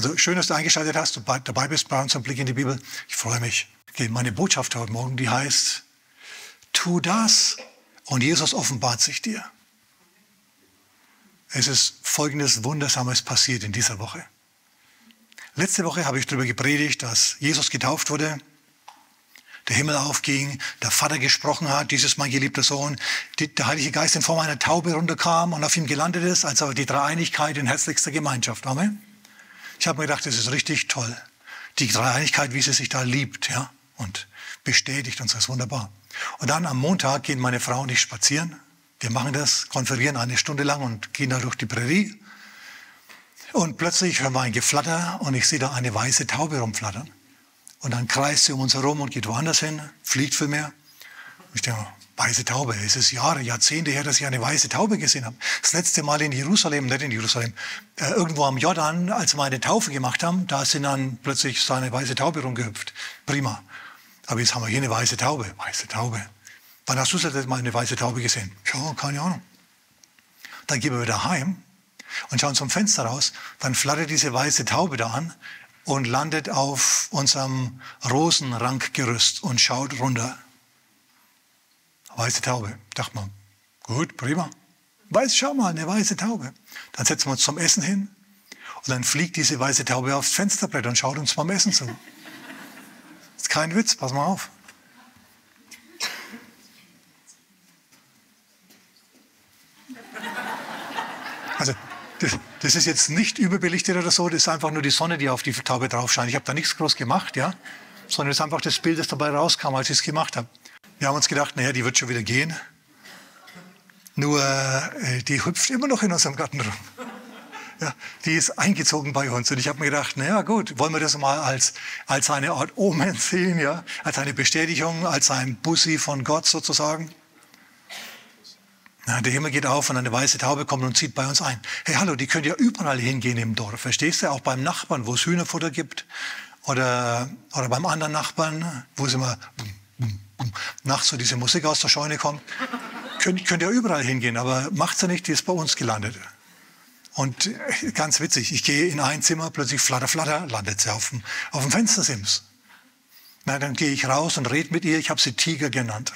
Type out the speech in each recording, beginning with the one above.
Also schön, dass du eingeschaltet hast und dabei bist bei unserem Blick in die Bibel. Ich freue mich. Okay, meine Botschaft heute Morgen, die heißt, tu das und Jesus offenbart sich dir. Es ist Folgendes Wundersames passiert in dieser Woche. Letzte Woche habe ich darüber gepredigt, dass Jesus getauft wurde, der Himmel aufging, der Vater gesprochen hat, dies ist mein geliebter Sohn, der Heilige Geist in Form einer Taube runterkam und auf ihm gelandet ist, also die Dreieinigkeit in herzlichster Gemeinschaft. Amen. Ich habe mir gedacht, das ist richtig toll. Die Dreieinigkeit, wie sie sich da liebt, ja, und bestätigt uns, das ist wunderbar. Und dann am Montag gehen meine Frau und ich spazieren. Wir machen das, konferieren 1 Stunde lang und gehen da durch die Prärie. Und plötzlich hören wir ein Geflatter und ich sehe da eine weiße Taube rumflattern. Und dann kreist sie um uns herum und geht woanders hin, fliegt vielmehr. Ich denke, weiße Taube, es ist Jahre, Jahrzehnte her, dass ich eine weiße Taube gesehen habe. Das letzte Mal in Jerusalem, nicht in Jerusalem, irgendwo am Jordan, als wir eine Taufe gemacht haben, da sind dann plötzlich so eine weiße Taube rumgehüpft. Prima. Aber jetzt haben wir hier eine weiße Taube. Weiße Taube. Wann hast du das letzte Mal eine weiße Taube gesehen? Ja, keine Ahnung. Dann gehen wir wieder heim und schauen zum Fenster raus. Dann flattert diese weiße Taube da an und landet auf unserem Rosenrankgerüst und schaut runter. Weiße Taube. Dachte man, gut, prima. Schau mal, eine weiße Taube. Dann setzen wir uns zum Essen hin und dann fliegt diese weiße Taube aufs Fensterbrett und schaut uns beim Essen zu. Das ist kein Witz, pass mal auf. Also, das ist jetzt nicht überbelichtet oder so, das ist einfach nur die Sonne, die auf die Taube drauf scheint. Ich habe da nichts groß gemacht, ja, sondern es ist einfach das Bild, das dabei rauskam, als ich es gemacht habe. Wir haben uns gedacht, naja, die wird schon wieder gehen. Nur, die hüpft immer noch in unserem Garten rum. Ja, die ist eingezogen bei uns. Und ich habe mir gedacht, naja gut, wollen wir das mal als eine Art Omen sehen, ja? Als eine Bestätigung, als ein Bussi von Gott sozusagen. Ja, der Himmel geht auf und eine weiße Taube kommt und zieht bei uns ein. Hey, hallo, die können ja überall hingehen im Dorf. Verstehst du? Auch beim Nachbarn, wo es Hühnerfutter gibt. Oder beim anderen Nachbarn, wo es immer nachts so diese Musik aus der Scheune kommt. Könnt ihr überall hingehen, aber macht sie nicht, die ist bei uns gelandet. Und ganz witzig, ich gehe in ein Zimmer, plötzlich flatter, flatter, landet sie auf dem Fenstersims. Na, dann gehe ich raus und rede mit ihr, ich habe sie Tiger genannt.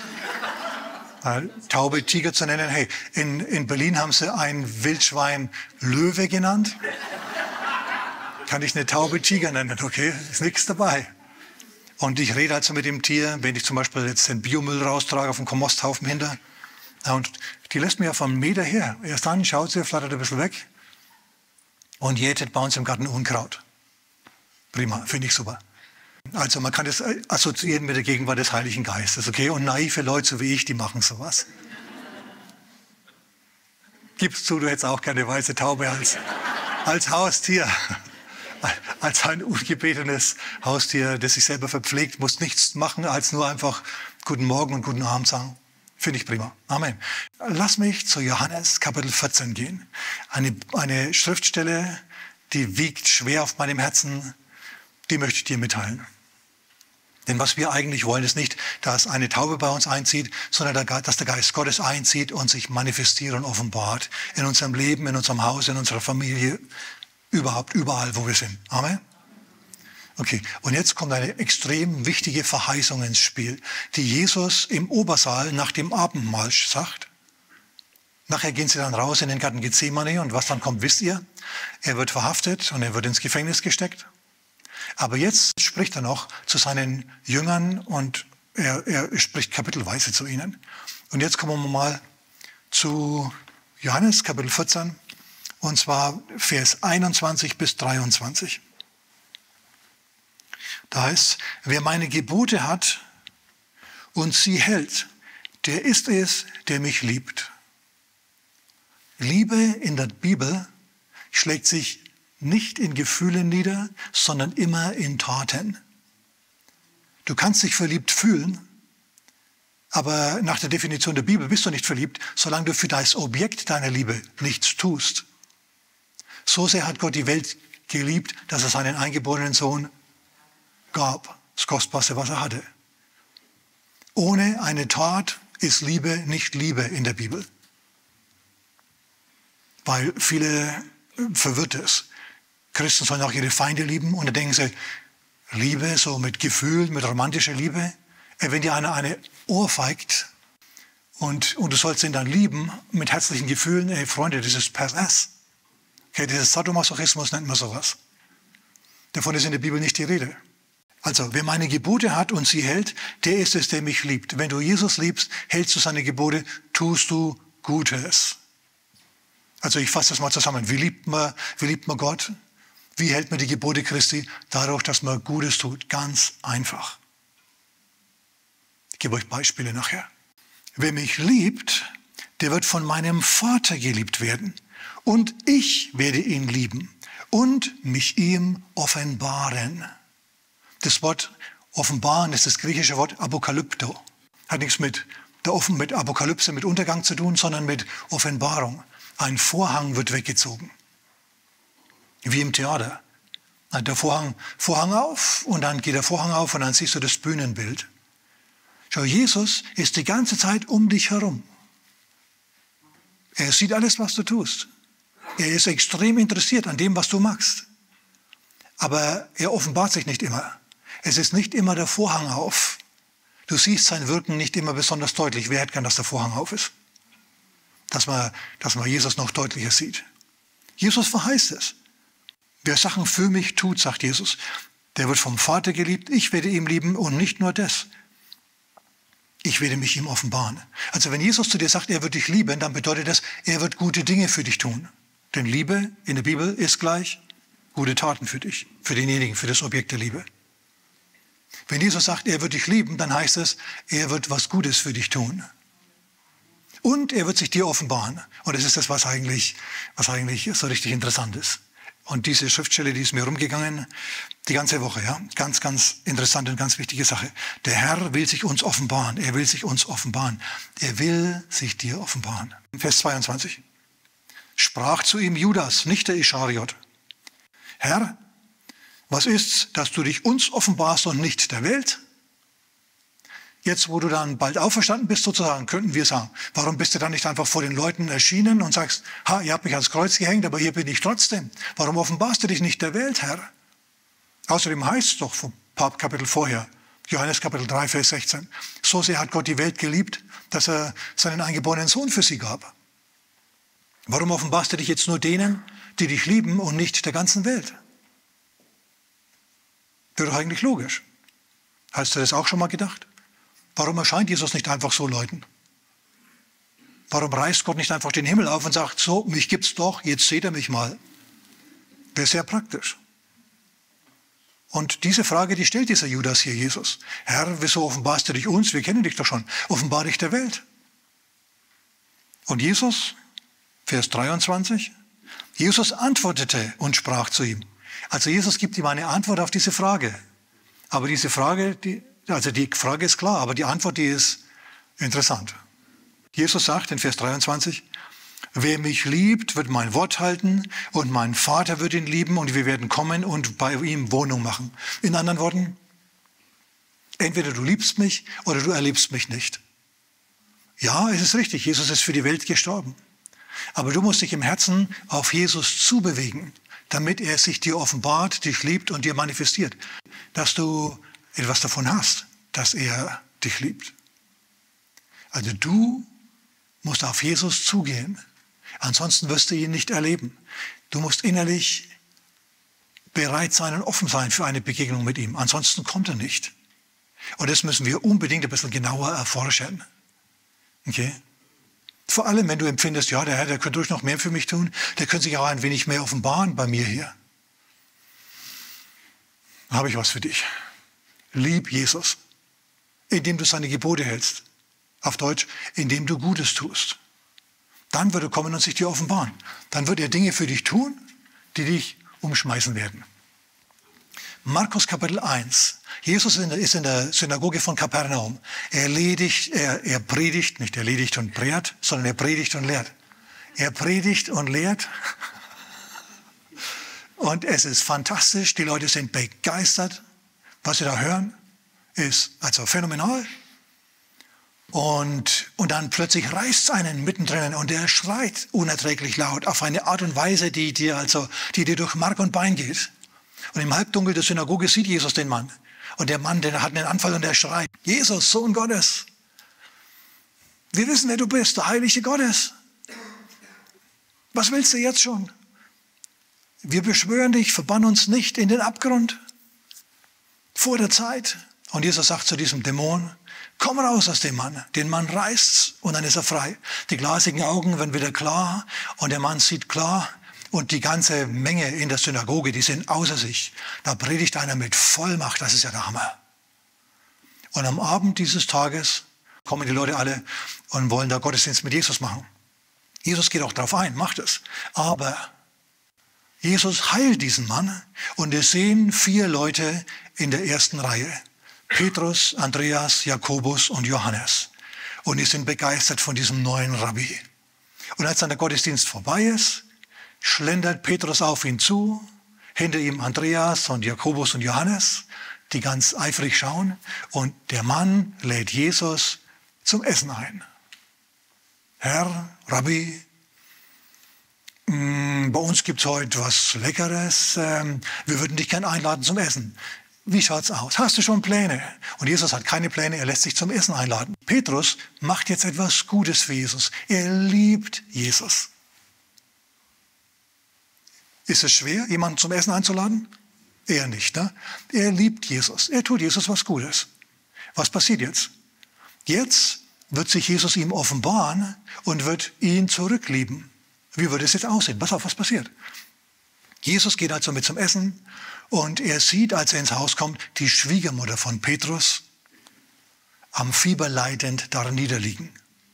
Taube Tiger zu nennen, hey, in Berlin haben sie ein Wildschwein Löwe genannt. Kann ich eine Taube Tiger nennen, okay, ist nichts dabei. Und ich rede also mit dem Tier, wenn ich zum Beispiel jetzt den Biomüll raustrage auf dem Komposthaufen hinter. Und die lässt mir ja von einem Meter her. Erst dann schaut sie, flattert ein bisschen weg und jätet bei uns im Garten Unkraut. Prima, finde ich super. Also man kann das assoziieren mit der Gegenwart des Heiligen Geistes, okay? Und naive Leute so wie ich, die machen sowas. Gibst zu, du hättest auch keine weiße Taube als Haustier. Als ein ungebetenes Haustier, das sich selber verpflegt, muss nichts machen, als nur einfach guten Morgen und guten Abend sagen. Finde ich prima. Amen. Lass mich zu Johannes Kapitel 14 gehen. Eine Schriftstelle, die wiegt schwer auf meinem Herzen, die möchte ich dir mitteilen. Denn was wir eigentlich wollen, ist nicht, dass eine Taube bei uns einzieht, sondern dass der Geist Gottes einzieht und sich manifestiert und offenbart in unserem Leben, in unserem Haus, in unserer Familie, überall, wo wir sind. Amen. Okay, und jetzt kommt eine extrem wichtige Verheißung ins Spiel, die Jesus im Obersaal nach dem Abendmahl sagt. Nachher gehen sie dann raus in den Garten Gethsemane und was dann kommt, wisst ihr? Er wird verhaftet und er wird ins Gefängnis gesteckt. Aber jetzt spricht er noch zu seinen Jüngern und er spricht kapitelweise zu ihnen. Und jetzt kommen wir mal zu Johannes Kapitel 14. Und zwar Vers 21 bis 23. Da heißt, wer meine Gebote hat und sie hält, der ist es, der mich liebt. Liebe in der Bibel schlägt sich nicht in Gefühlen nieder, sondern immer in Taten. Du kannst dich verliebt fühlen, aber nach der Definition der Bibel bist du nicht verliebt, solange du für das Objekt deiner Liebe nichts tust. So sehr hat Gott die Welt geliebt, dass er seinen eingeborenen Sohn gab. Das Kostbarste, was er hatte. Ohne eine Tat ist Liebe nicht Liebe in der Bibel. Weil viele verwirrt es. Christen sollen auch ihre Feinde lieben. Und dann denken sie, Liebe, so mit Gefühl, mit romantischer Liebe. Wenn dir einer eine ohrfeigt und du sollst ihn dann lieben mit herzlichen Gefühlen, ey Freunde, das ist pervers. Okay, dieses Sadomasochismus nennt man sowas. Davon ist in der Bibel nicht die Rede. Also, wer meine Gebote hat und sie hält, der ist es, der mich liebt. Wenn du Jesus liebst, hältst du seine Gebote, tust du Gutes. Also ich fasse das mal zusammen. Wie liebt man Gott? Wie hält man die Gebote Christi? Dadurch, dass man Gutes tut. Ganz einfach. Ich gebe euch Beispiele nachher. Wer mich liebt, der wird von meinem Vater geliebt werden. Und ich werde ihn lieben und mich ihm offenbaren. Das Wort offenbaren ist das griechische Wort Apokalypto. Hat nichts mit Apokalypse, mit Untergang zu tun, sondern mit Offenbarung. Ein Vorhang wird weggezogen. Wie im Theater. Der Vorhang auf und dann geht der Vorhang auf und dann siehst du das Bühnenbild. Schau, Jesus ist die ganze Zeit um dich herum. Er sieht alles, was du tust. Er ist extrem interessiert an dem, was du machst. Aber er offenbart sich nicht immer. Es ist nicht immer der Vorhang auf. Du siehst sein Wirken nicht immer besonders deutlich. Wer hätte gern, dass der Vorhang auf ist? Dass man Jesus noch deutlicher sieht. Jesus verheißt es. Wer Sachen für mich tut, sagt Jesus, der wird vom Vater geliebt. Ich werde ihn lieben und nicht nur das. Ich werde mich ihm offenbaren. Also wenn Jesus zu dir sagt, er wird dich lieben, dann bedeutet das, er wird gute Dinge für dich tun. Denn Liebe in der Bibel ist gleich gute Taten für dich, für denjenigen, für das Objekt der Liebe. Wenn Jesus sagt, er wird dich lieben, dann heißt es, er wird was Gutes für dich tun. Und er wird sich dir offenbaren. Und das ist das, was eigentlich so richtig interessant ist. Und diese Schriftstelle, die ist mir rumgegangen, die ganze Woche, ja. Ganz, ganz interessante und ganz wichtige Sache. Der Herr will sich uns offenbaren. Er will sich uns offenbaren. Er will sich dir offenbaren. Vers 22. Sprach zu ihm Judas, nicht der Ischariot. Herr, was ist's, dass du dich uns offenbarst und nicht der Welt? Jetzt, wo du dann bald auferstanden bist, sozusagen, könnten wir sagen, warum bist du dann nicht einfach vor den Leuten erschienen und sagst, ihr habt mich ans Kreuz gehängt, aber hier bin ich trotzdem. Warum offenbarst du dich nicht der Welt, Herr? Außerdem heißt es doch vom Kapitel vorher, Johannes Kapitel 3, Vers 16, so sehr hat Gott die Welt geliebt, dass er seinen eingeborenen Sohn für sie gab. Warum offenbarst du dich jetzt nur denen, die dich lieben und nicht der ganzen Welt? Wäre doch eigentlich logisch. Hast du das auch schon mal gedacht? Warum erscheint Jesus nicht einfach so Leuten? Warum reißt Gott nicht einfach den Himmel auf und sagt, so, mich gibt's doch, jetzt seht ihr mich mal? Wäre sehr praktisch. Und diese Frage, die stellt dieser Judas hier Jesus. Herr, wieso offenbarst du dich uns? Wir kennen dich doch schon. Offenbar dich der Welt. Und Jesus, Vers 23, Jesus antwortete und sprach zu ihm. Also Jesus gibt ihm eine Antwort auf diese Frage. Aber diese Frage, die Frage ist klar, aber die Antwort, die ist interessant. Jesus sagt in Vers 23, wer mich liebt, wird mein Wort halten und mein Vater wird ihn lieben und wir werden kommen und bei ihm Wohnung machen. In anderen Worten, entweder du liebst mich oder du erlebst mich nicht. Ja, es ist richtig, Jesus ist für die Welt gestorben. Aber du musst dich im Herzen auf Jesus zubewegen, damit er sich dir offenbart, dich liebt und dir manifestiert, dass du etwas davon hast, dass er dich liebt. Also du musst auf Jesus zugehen. Ansonsten wirst du ihn nicht erleben. Du musst innerlich bereit sein und offen sein für eine Begegnung mit ihm. Ansonsten kommt er nicht. Und das müssen wir unbedingt ein bisschen genauer erforschen. Okay? Vor allem, wenn du empfindest, ja, der Herr, der könnte ruhig noch mehr für mich tun, der könnte sich auch ein wenig mehr offenbaren bei mir hier. Dann habe ich was für dich. Lieb Jesus, indem du seine Gebote hältst. Auf Deutsch, indem du Gutes tust. Dann wird er kommen und sich dir offenbaren. Dann wird er Dinge für dich tun, die dich umschmeißen werden. Markus Kapitel 1. Jesus ist in der Synagoge von Kapernaum. Er predigt, nicht erledigt und prehrt, sondern er predigt und lehrt. Er predigt und lehrt. Und es ist fantastisch. Die Leute sind begeistert. Was sie da hören, ist also phänomenal. Und dann plötzlich reißt es einen mittendrin und der schreit unerträglich laut auf eine Art und Weise, die dir durch Mark und Bein geht. Und im Halbdunkel der Synagoge sieht Jesus den Mann. Und der Mann, der hat einen Anfall und der schreit, Jesus, Sohn Gottes. Wir wissen, wer du bist, der Heilige Gottes. Was willst du jetzt schon? Wir beschwören dich, verbann uns nicht in den Abgrund. Vor der Zeit. Und Jesus sagt zu diesem Dämon, komm raus aus dem Mann. Den Mann reißt's und dann ist er frei. Die glasigen Augen werden wieder klar und der Mann sieht klar. Und die ganze Menge in der Synagoge, die sind außer sich. Da predigt einer mit Vollmacht, das ist ja der Hammer. Und am Abend dieses Tages kommen die Leute alle und wollen da Gottesdienst mit Jesus machen. Jesus geht auch darauf ein, macht es. Aber Jesus heilt diesen Mann und es sehen 4 Leute in der ersten Reihe. Petrus, Andreas, Jakobus und Johannes. Und die sind begeistert von diesem neuen Rabbi. Und als dann der Gottesdienst vorbei ist, schlendert Petrus auf ihn zu, hinter ihm Andreas und Jakobus und Johannes, die ganz eifrig schauen. Und der Mann lädt Jesus zum Essen ein. Herr, Rabbi, bei uns gibt es heute was Leckeres. Wir würden dich gern einladen zum Essen. Wie schaut's aus? Hast du schon Pläne? Und Jesus hat keine Pläne, er lässt sich zum Essen einladen. Petrus macht jetzt etwas Gutes für Jesus. Er liebt Jesus. Ist es schwer, jemanden zum Essen einzuladen? Eher nicht, ne? Er liebt Jesus. Er tut Jesus was Gutes. Was passiert jetzt? Jetzt wird sich Jesus ihm offenbaren und wird ihn zurücklieben. Wie würde es jetzt aussehen? Pass auf, was passiert? Jesus geht also mit zum Essen und er sieht, als er ins Haus kommt, die Schwiegermutter von Petrus am Fieber leidend da niederliegen.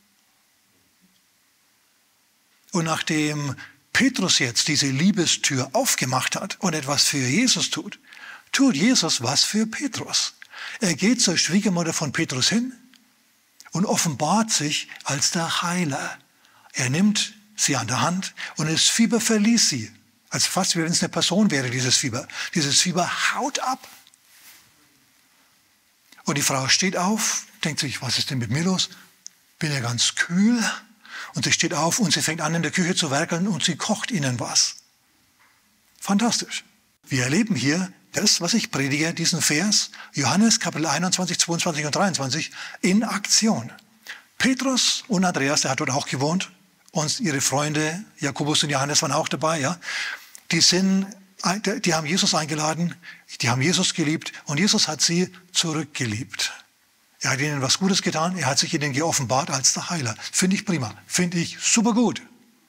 Und nachdem Petrus jetzt diese Liebestür aufgemacht hat und etwas für Jesus tut, tut Jesus was für Petrus. Er geht zur Schwiegermutter von Petrus hin und offenbart sich als der Heiler. Er nimmt sie an der Hand und das Fieber verließ sie. Also fast wie wenn es eine Person wäre, dieses Fieber. Dieses Fieber haut ab. Und die Frau steht auf, denkt sich, was ist denn mit mir los? Bin ja ganz kühl. Und sie steht auf und sie fängt an, in der Küche zu werkeln und sie kocht ihnen was. Fantastisch. Wir erleben hier das, was ich predige, diesen Vers, Johannes Kapitel 21, 22 und 23, in Aktion. Petrus und Andreas, der hat dort auch gewohnt, und ihre Freunde, Jakobus und Johannes waren auch dabei, ja. Die haben Jesus eingeladen, die haben Jesus geliebt und Jesus hat sie zurückgeliebt. Er hat ihnen was Gutes getan, er hat sich ihnen geoffenbart als der Heiler. Finde ich prima, finde ich super gut.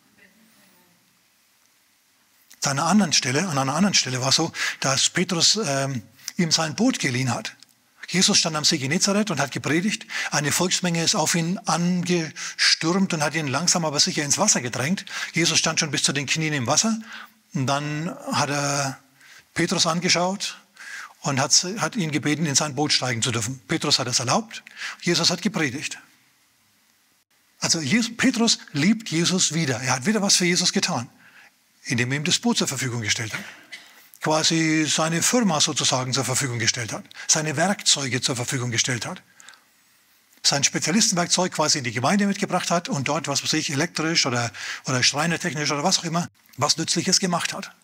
An einer anderen Stelle war es so, dass Petrus ihm sein Boot geliehen hat. Jesus stand am See Genezareth und hat gepredigt. Eine Volksmenge ist auf ihn angestürmt und hat ihn langsam aber sicher ins Wasser gedrängt. Jesus stand schon bis zu den Knien im Wasser. Und dann hat er Petrus angeschaut und hat ihn gebeten, in sein Boot steigen zu dürfen. Petrus hat es erlaubt. Jesus hat gepredigt. Also Petrus liebt Jesus wieder. Er hat wieder was für Jesus getan, indem er ihm das Boot zur Verfügung gestellt hat. Quasi seine Firma sozusagen zur Verfügung gestellt hat. Seine Werkzeuge zur Verfügung gestellt hat. Sein Spezialistenwerkzeug quasi in die Gemeinde mitgebracht hat und dort, was weiß ich, elektrisch oder schreinertechnisch oder was auch immer, was Nützliches gemacht hat.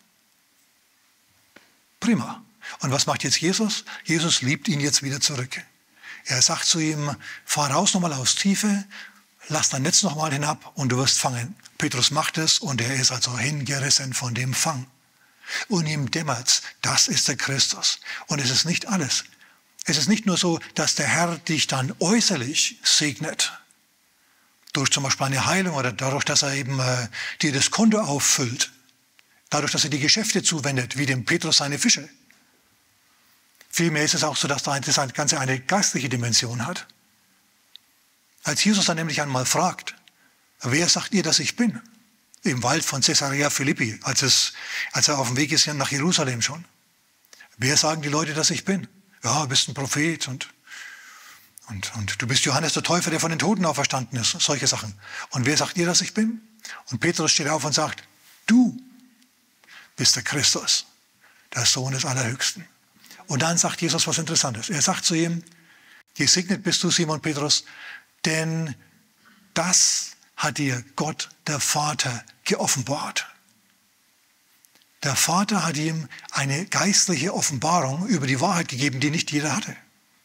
Prima. Und was macht jetzt Jesus? Jesus liebt ihn jetzt wieder zurück. Er sagt zu ihm, fahr raus nochmal aufs Tiefe, lass dein Netz nochmal hinab und du wirst fangen. Petrus macht es und er ist also hingerissen von dem Fang. Und ihm dämmert's, das ist der Christus. Und es ist nicht alles. Es ist nicht nur so, dass der Herr dich dann äußerlich segnet, durch zum Beispiel eine Heilung oder dadurch, dass er eben dir das Konto auffüllt, dadurch, dass er die Geschäfte zuwendet, wie dem Petrus seine Fische. Vielmehr ist es auch so, dass das Ganze eine geistliche Dimension hat. Als Jesus dann nämlich einmal fragt, wer sagt ihr, dass ich bin? Im Wald von Caesarea Philippi, als er auf dem Weg ist nach Jerusalem schon. Wer sagen die Leute, dass ich bin? Ja, du bist ein Prophet und du bist Johannes der Täufer, der von den Toten auferstanden ist. Solche Sachen. Und wer sagt ihr, dass ich bin? Und Petrus steht auf und sagt, du bist der Christus, der Sohn des Allerhöchsten. Und dann sagt Jesus was Interessantes. Er sagt zu ihm, gesegnet bist du, Simon Petrus, denn das hat dir Gott, der Vater, geoffenbart. Der Vater hat ihm eine geistliche Offenbarung über die Wahrheit gegeben, die nicht jeder hatte.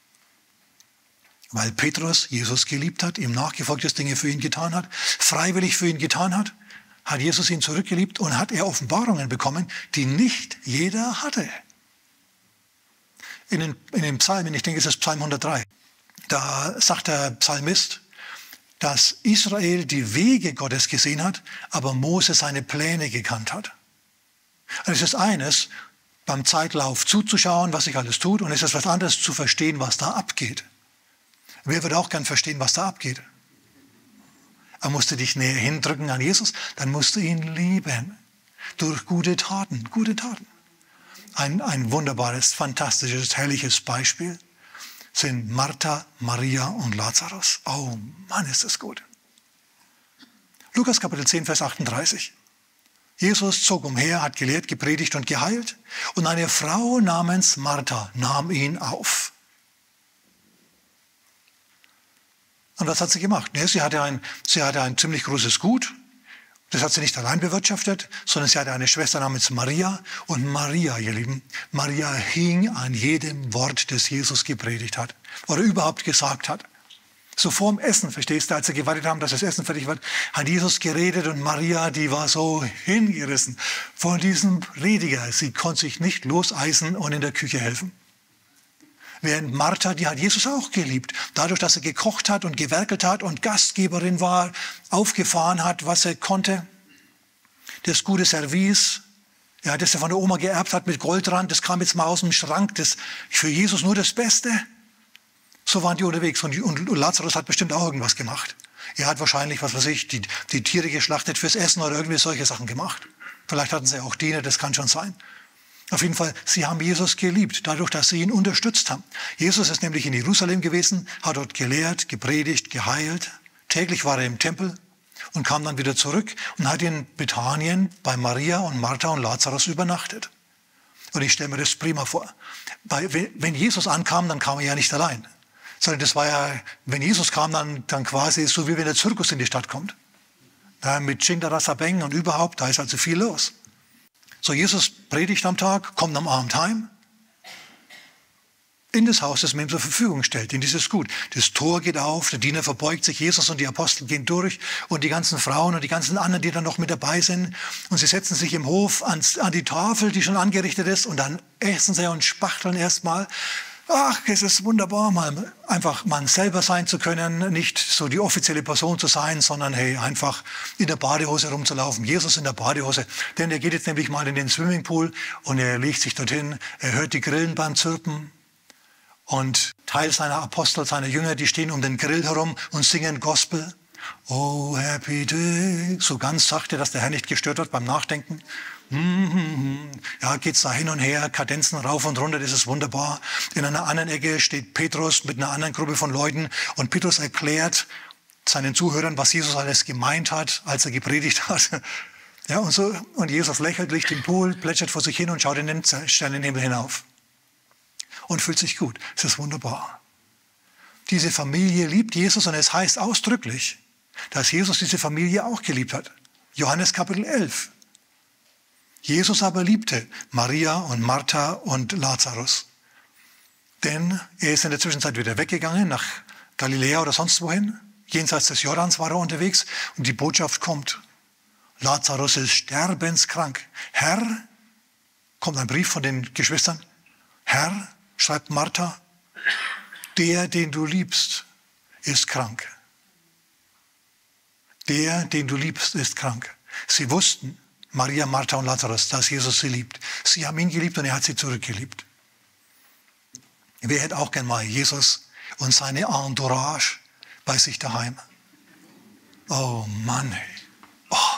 Weil Petrus Jesus geliebt hat, ihm nachgefolgt ist, Dinge für ihn getan hat, freiwillig für ihn getan hat, hat Jesus ihn zurückgeliebt und hat er Offenbarungen bekommen, die nicht jeder hatte. In den Psalmen, ich denke, es ist Psalm 103, da sagt der Psalmist, dass Israel die Wege Gottes gesehen hat, aber Mose seine Pläne gekannt hat. Und es ist eines, beim Zeitlauf zuzuschauen, was sich alles tut, und es ist was anderes zu verstehen, was da abgeht. Wer würde auch gern verstehen, was da abgeht? Er musste dich näher hindrücken an Jesus, dann musst du ihn lieben. Durch gute Taten, gute Taten. Ein wunderbares, fantastisches, herrliches Beispiel sind Martha, Maria und Lazarus. Oh Mann, ist das gut. Lukas Kapitel 10, Vers 38. Jesus zog umher, hat gelehrt, gepredigt und geheilt. Und eine Frau namens Martha nahm ihn auf. Und was hat sie gemacht? Sie hatte ein ziemlich großes Gut. Das hat sie nicht allein bewirtschaftet, sondern sie hatte eine Schwester namens Maria. Und Maria, ihr Lieben, Maria hing an jedem Wort, das Jesus gepredigt hat oder überhaupt gesagt hat. So vor dem Essen, verstehst du, als sie gewartet haben, dass das Essen fertig wird, hat Jesus geredet und Maria, die war so hingerissen von diesem Prediger. Sie konnte sich nicht loseisen und in der Küche helfen. Während Martha, die hat Jesus auch geliebt. Dadurch, dass er gekocht hat und gewerkelt hat und Gastgeberin war, aufgefahren hat, was er konnte. Das gute Service, ja, das er von der Oma geerbt hat mit Goldrand, das kam jetzt mal aus dem Schrank, das für Jesus nur das Beste. So waren die unterwegs und Lazarus hat bestimmt auch irgendwas gemacht. Er hat wahrscheinlich, was weiß ich, die Tiere geschlachtet fürs Essen oder irgendwie solche Sachen gemacht. Vielleicht hatten sie auch Diener, das kann schon sein. Auf jeden Fall, sie haben Jesus geliebt, dadurch, dass sie ihn unterstützt haben. Jesus ist nämlich in Jerusalem gewesen, hat dort gelehrt, gepredigt, geheilt. Täglich war er im Tempel und kam dann wieder zurück und hat in Bethanien bei Maria und Martha und Lazarus übernachtet. Und ich stelle mir das prima vor. Weil wenn Jesus ankam, dann kam er ja nicht allein. Sondern das war ja, wenn Jesus kam, dann quasi so, wie wenn der Zirkus in die Stadt kommt. Ja, mit Chindarasabeng und überhaupt, da ist also viel los. So, Jesus predigt am Tag, kommt am Abend heim, in das Haus, das man ihm zur Verfügung stellt, in dieses Gut. Das Tor geht auf, der Diener verbeugt sich, Jesus und die Apostel gehen durch und die ganzen Frauen und die ganzen anderen, die dann noch mit dabei sind. Und sie setzen sich im Hof an die Tafel, die schon angerichtet ist, und dann essen sie und spachteln erstmal. Ach, es ist wunderbar, mal einfach man selber sein zu können, nicht so die offizielle Person zu sein, sondern hey, einfach in der Badehose rumzulaufen. Jesus in der Badehose, denn er geht jetzt nämlich mal in den Swimmingpool und er legt sich dorthin, er hört die Grillen beim Zirpen und Teil seiner Apostel, seiner Jünger, die stehen um den Grill herum und singen Gospel. Oh, happy day. So ganz sachte, dass der Herr nicht gestört wird beim Nachdenken. Ja, geht's da hin und her, Kadenzen rauf und runter, das ist wunderbar. In einer anderen Ecke steht Petrus mit einer anderen Gruppe von Leuten und Petrus erklärt seinen Zuhörern, was Jesus alles gemeint hat, als er gepredigt hat. Ja, und Jesus lächelt, liegt im Pool, plätschert vor sich hin und schaut in den Sternenhimmel hinauf. Und fühlt sich gut. Es ist wunderbar. Diese Familie liebt Jesus und es heißt ausdrücklich, dass Jesus diese Familie auch geliebt hat. Johannes Kapitel 11. Jesus aber liebte Maria und Martha und Lazarus. Denn er ist in der Zwischenzeit wieder weggegangen nach Galiläa oder sonst wohin. Jenseits des Jordans war er unterwegs und die Botschaft kommt. Lazarus ist sterbenskrank. Herr, kommt ein Brief von den Geschwistern. Herr, schreibt Martha, der, den du liebst, ist krank. Der, den du liebst, ist krank. Sie wussten, Maria, Martha und Lazarus, dass Jesus sie liebt. Sie haben ihn geliebt und er hat sie zurückgeliebt. Wer hätte auch gern mal Jesus und seine Entourage bei sich daheim? Oh Mann, ey. Oh.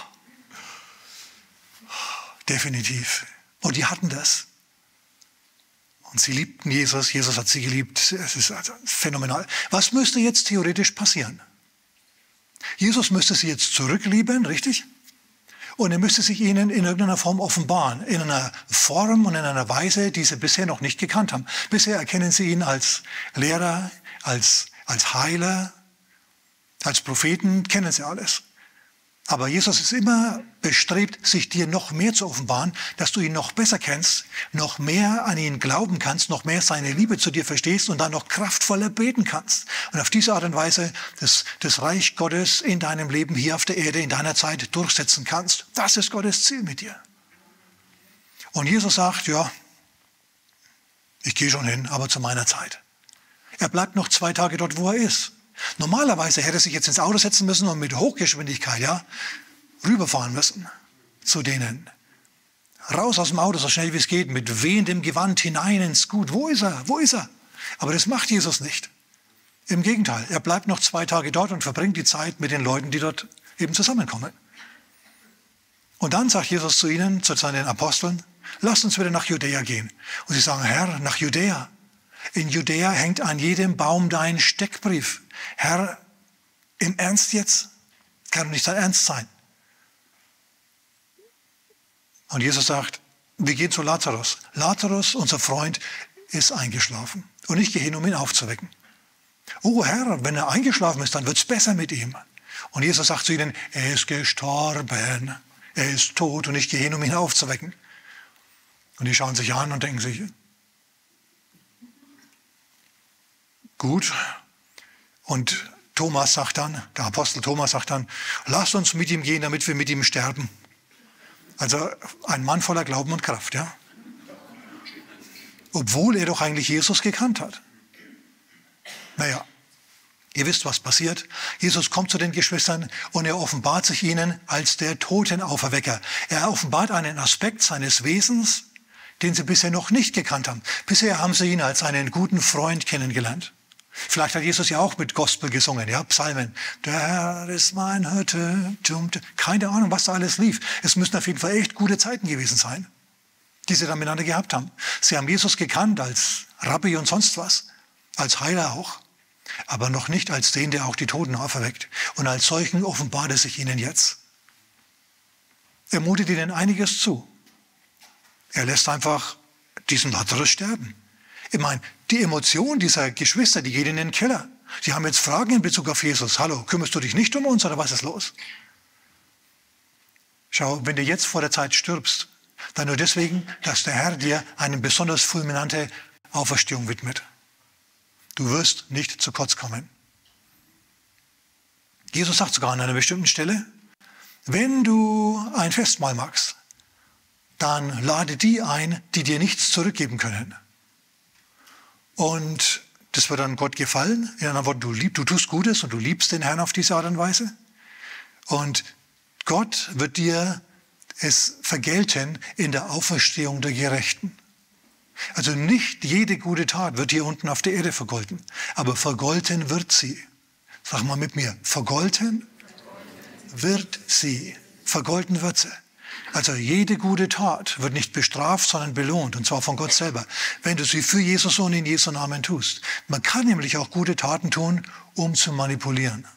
Definitiv. Und die hatten das. Und sie liebten Jesus, Jesus hat sie geliebt. Es ist also phänomenal. Was müsste jetzt theoretisch passieren? Jesus müsste sie jetzt zurücklieben, richtig? Und er müsste sich ihnen in irgendeiner Form offenbaren, in einer Form und in einer Weise, die sie bisher noch nicht gekannt haben. Bisher erkennen sie ihn als Lehrer, als Heiler, Als Propheten kennen sie alles. Aber Jesus ist immer bestrebt, sich dir noch mehr zu offenbaren, dass du ihn noch besser kennst, noch mehr an ihn glauben kannst, noch mehr seine Liebe zu dir verstehst und dann noch kraftvoller beten kannst. Und auf diese Art und Weise das Reich Gottes in deinem Leben hier auf der Erde, in deiner Zeit durchsetzen kannst. Das ist Gottes Ziel mit dir. Und Jesus sagt, ja, ich gehe schon hin, aber zu meiner Zeit. Er bleibt noch 2 Tage dort, wo er ist. Normalerweise hätte er sich jetzt ins Auto setzen müssen und mit Hochgeschwindigkeit rüberfahren müssen zu denen. Raus aus dem Auto, so schnell wie es geht, mit wehendem Gewand hinein ins Gut. Wo ist er? Wo ist er? Aber das macht Jesus nicht. Im Gegenteil, er bleibt noch 2 Tage dort und verbringt die Zeit mit den Leuten, die dort eben zusammenkommen. Und dann sagt Jesus zu ihnen, zu seinen Aposteln, lasst uns wieder nach Judäa gehen. Und sie sagen, Herr, nach Judäa. In Judäa hängt an jedem Baum dein Steckbrief. Herr, im Ernst jetzt? Kann doch nicht dein Ernst sein. Und Jesus sagt, wir gehen zu Lazarus. Lazarus, unser Freund, ist eingeschlafen. Und ich gehe hin, um ihn aufzuwecken. Oh Herr, wenn er eingeschlafen ist, dann wird es besser mit ihm. Und Jesus sagt zu ihnen, er ist gestorben. Er ist tot und ich gehe hin, um ihn aufzuwecken. Und die schauen sich an und denken sich, gut. Und Thomas sagt dann, der Apostel Thomas sagt dann, lasst uns mit ihm gehen, damit wir mit ihm sterben. Also ein Mann voller Glauben und Kraft, ja. Obwohl er doch eigentlich Jesus gekannt hat. Naja, ihr wisst, was passiert. Jesus kommt zu den Geschwistern und er offenbart sich ihnen als der Totenauferwecker. Er offenbart einen Aspekt seines Wesens, den sie bisher noch nicht gekannt haben. Bisher haben sie ihn als einen guten Freund kennengelernt. Vielleicht hat Jesus ja auch mit Gospel gesungen, ja, Psalmen. Der Herr ist mein Hirte. Keine Ahnung, was da alles lief. Es müssen auf jeden Fall echt gute Zeiten gewesen sein, die sie dann miteinander gehabt haben. Sie haben Jesus gekannt als Rabbi und sonst was, als Heiler auch, aber noch nicht als den, der auch die Toten auferweckt. Und als solchen offenbart er sich ihnen jetzt. Er mutet ihnen einiges zu. Er lässt einfach diesen Lazarus sterben. Ich meine, die Emotion dieser Geschwister, die geht in den Keller. Sie haben jetzt Fragen in Bezug auf Jesus. Hallo, kümmerst du dich nicht um uns oder was ist los? Schau, wenn du jetzt vor der Zeit stirbst, dann nur deswegen, dass der Herr dir eine besonders fulminante Auferstehung widmet. Du wirst nicht zu kurz kommen. Jesus sagt sogar an einer bestimmten Stelle, wenn du ein Festmahl machst, dann lade die ein, die dir nichts zurückgeben können. Und das wird dann Gott gefallen. In anderen Worten, du tust Gutes und du liebst den Herrn auf diese Art und Weise. Und Gott wird dir es vergelten in der Auferstehung der Gerechten. Also nicht jede gute Tat wird hier unten auf der Erde vergolten, aber vergolten wird sie. Sag mal mit mir, vergolten wird sie. Vergolten wird sie. Also jede gute Tat wird nicht bestraft, sondern belohnt, und zwar von Gott selber, wenn du sie für Jesus und in Jesu Namen tust. Man kann nämlich auch gute Taten tun, um zu manipulieren.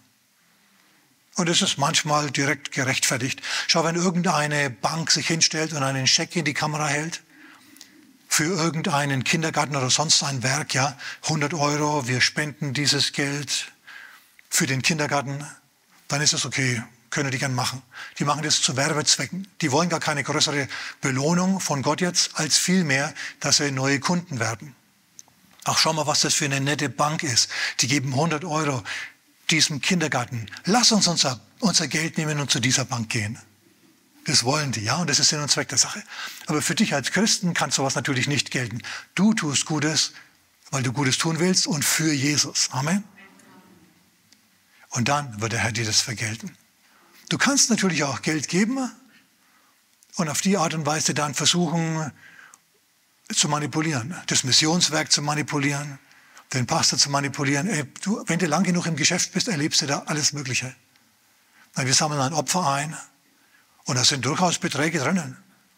Und es ist manchmal direkt gerechtfertigt. Schau, wenn irgendeine Bank sich hinstellt und einen Scheck in die Kamera hält, für irgendeinen Kindergarten oder sonst ein Werk, ja, 100 €, wir spenden dieses Geld für den Kindergarten, dann ist es okay. Können die gern machen. Die machen das zu Werbezwecken. Die wollen gar keine größere Belohnung von Gott jetzt, als vielmehr, dass sie neue Kunden werben. Ach, schau mal, was das für eine nette Bank ist. Die geben 100 € diesem Kindergarten. Lass uns unser Geld nehmen und zu dieser Bank gehen. Das wollen die, ja, und das ist Sinn und Zweck der Sache. Aber für dich als Christen kann sowas natürlich nicht gelten. Du tust Gutes, weil du Gutes tun willst und für Jesus. Amen. Und dann wird der Herr dir das vergelten. Du kannst natürlich auch Geld geben und auf die Art und Weise dann versuchen zu manipulieren, das Missionswerk zu manipulieren, den Pastor zu manipulieren. Wenn du lang genug im Geschäft bist, erlebst du da alles Mögliche. Wir sammeln ein Opfer ein und da sind durchaus Beträge drinnen.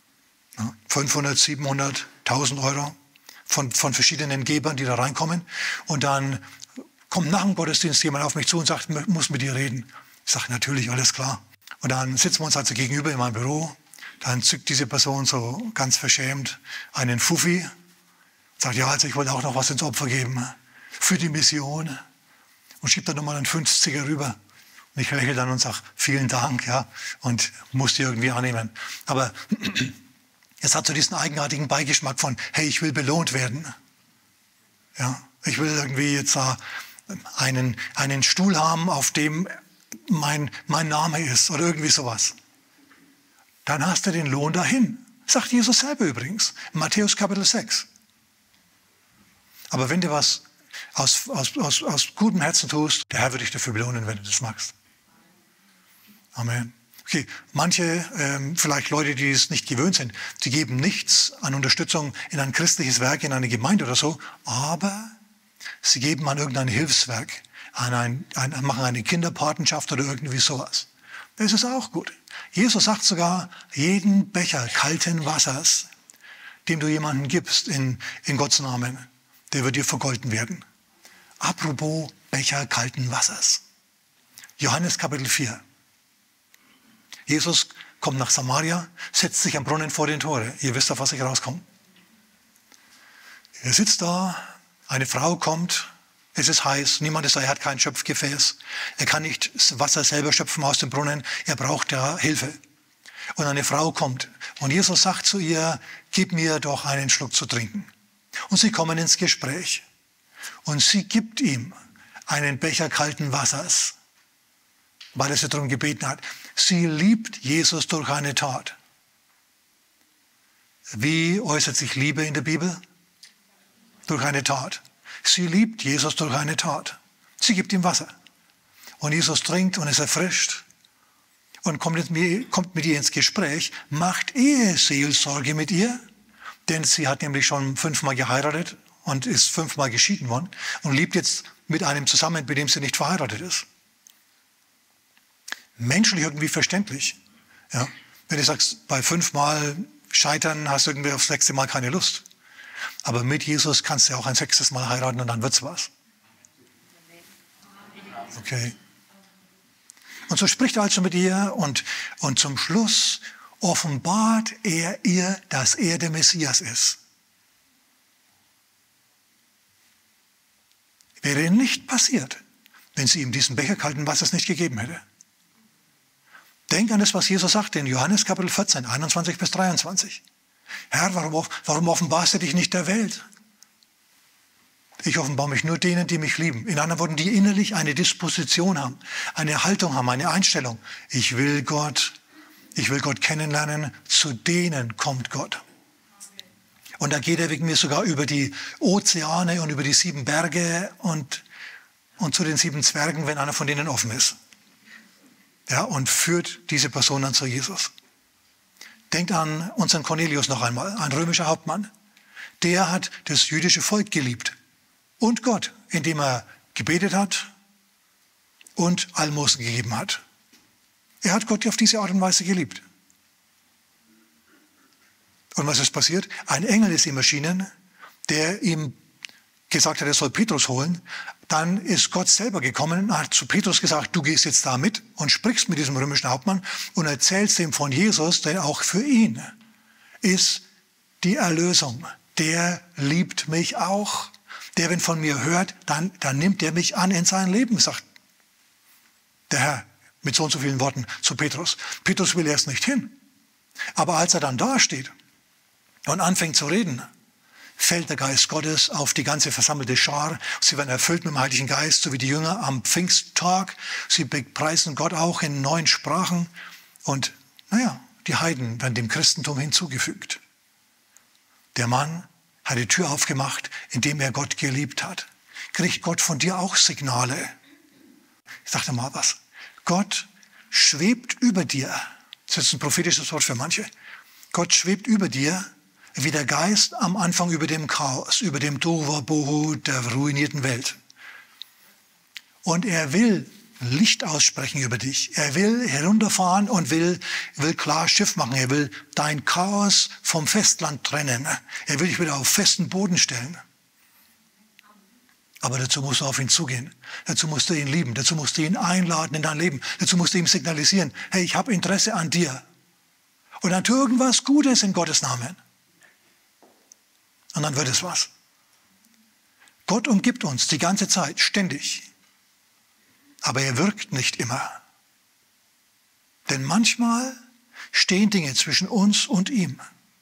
500, 700, 1000 € von verschiedenen Gebern, die da reinkommen. Und dann kommt nach dem Gottesdienst jemand auf mich zu und sagt, ich muss mit dir reden. Ich sage, natürlich, alles klar. Und dann sitzen wir uns also gegenüber in meinem Büro. Dann zückt diese Person so ganz verschämt einen Fuffi. Sagt, ja, also ich wollte auch noch was ins Opfer geben. Für die Mission. Und schiebt dann nochmal einen 50er rüber. Und ich lächle dann und sage, vielen Dank, ja, und muss die irgendwie annehmen. Aber es hat so diesen eigenartigen Beigeschmack von, hey, ich will belohnt werden. Ja, ich will irgendwie jetzt einen Stuhl haben, auf dem mein Name ist oder irgendwie sowas. Dann hast du den Lohn dahin. Sagt Jesus selber übrigens, in Matthäus Kapitel 6. Aber wenn du was aus gutem Herzen tust, der Herr wird dich dafür belohnen, wenn du das magst. Amen. Okay, manche, vielleicht Leute, die es nicht gewöhnt sind, die geben nichts an Unterstützung in ein christliches Werk, in eine Gemeinde oder so, aber sie geben an irgendein Hilfswerk, machen eine Kinderpatenschaft oder irgendwie sowas. Das ist auch gut. Jesus sagt sogar, jeden Becher kalten Wassers, dem du jemanden gibst in Gottes Namen, der wird dir vergolten werden. Apropos Becher kalten Wassers. Johannes Kapitel 4. Jesus kommt nach Samaria, setzt sich am Brunnen vor den Tore. Ihr wisst, auf was ich rauskomme. Er sitzt da, eine Frau kommt, es ist heiß, niemand ist da, er hat kein Schöpfgefäß. Er kann nicht das Wasser selber schöpfen aus dem Brunnen, er braucht da Hilfe. Und eine Frau kommt und Jesus sagt zu ihr, gib mir doch einen Schluck zu trinken. Und sie kommen ins Gespräch. Und sie gibt ihm einen Becher kalten Wassers, weil er sie darum gebeten hat. Sie liebt Jesus durch eine Tat. Wie äußert sich Liebe in der Bibel? Durch eine Tat. Sie liebt Jesus durch eine Tat. Sie gibt ihm Wasser. Und Jesus trinkt und ist erfrischt und kommt mit ihr ins Gespräch, macht Eheseelsorge mit ihr, denn sie hat nämlich schon 5-mal geheiratet und ist 5-mal geschieden worden und lebt jetzt mit einem zusammen, mit dem sie nicht verheiratet ist. Menschlich irgendwie verständlich. Ja? Wenn du sagst, bei 5-mal scheitern hast du irgendwie aufs 6. Mal keine Lust. Aber mit Jesus kannst du auch ein 6. Mal heiraten und dann wird's was. Okay. Und so spricht er also mit ihr und zum Schluss offenbart er ihr, dass er der Messias ist. Wäre nicht passiert, wenn sie ihm diesen Becher kalten Wassers nicht gegeben hätte. Denk an das, was Jesus sagte in Johannes Kapitel 14, 21 bis 23. Herr, warum offenbarst du dich nicht der Welt? Ich offenbare mich nur denen, die mich lieben. In anderen Worten, die innerlich eine Disposition haben, eine Haltung haben, eine Einstellung. Ich will Gott kennenlernen, zu denen kommt Gott. Und da geht er wegen mir sogar über die Ozeane und über die 7 Berge und zu den 7 Zwergen, wenn einer von denen offen ist. Ja, und führt diese Person dann zu Jesus. Denkt an unseren Cornelius noch einmal, ein römischer Hauptmann. Der hat das jüdische Volk geliebt und Gott, indem er gebetet hat und Almosen gegeben hat. Er hat Gott auf diese Art und Weise geliebt. Und was ist passiert? Ein Engel ist ihm erschienen, der ihm gesagt hat, er soll Petrus holen. Dann ist Gott selber gekommen und hat zu Petrus gesagt, du gehst jetzt da mit und sprichst mit diesem römischen Hauptmann und erzählst ihm von Jesus, denn auch für ihn ist die Erlösung. Der liebt mich auch. Der, wenn von mir hört, dann nimmt er mich an in sein Leben, sagt der Herr mit so und so vielen Worten zu Petrus. Petrus will erst nicht hin. Aber als er dann da steht und anfängt zu reden, fällt der Geist Gottes auf die ganze versammelte Schar. Sie werden erfüllt mit dem Heiligen Geist, so wie die Jünger am Pfingsttag. Sie preisen Gott auch in 9 Sprachen. Und die Heiden werden dem Christentum hinzugefügt. Der Mann hat die Tür aufgemacht, indem er Gott geliebt hat. Kriegt Gott von dir auch Signale? Ich sage dir mal was. Gott schwebt über dir. Das ist ein prophetisches Wort für manche. Gott schwebt über dir, wie der Geist am Anfang über dem Chaos, über dem Tohuwabohu der ruinierten Welt. Und er will Licht aussprechen über dich. Er will herunterfahren und will klar Schiff machen. Er will dein Chaos vom Festland trennen. Er will dich wieder auf festen Boden stellen. Aber dazu musst du auf ihn zugehen. Dazu musst du ihn lieben. Dazu musst du ihn einladen in dein Leben. Dazu musst du ihm signalisieren, hey, ich habe Interesse an dir. Und dann tu irgendwas Gutes in Gottes Namen. Und dann wird es was. Gott umgibt uns die ganze Zeit, ständig. aber er wirkt nicht immer. Denn manchmal stehen Dinge zwischen uns und ihm.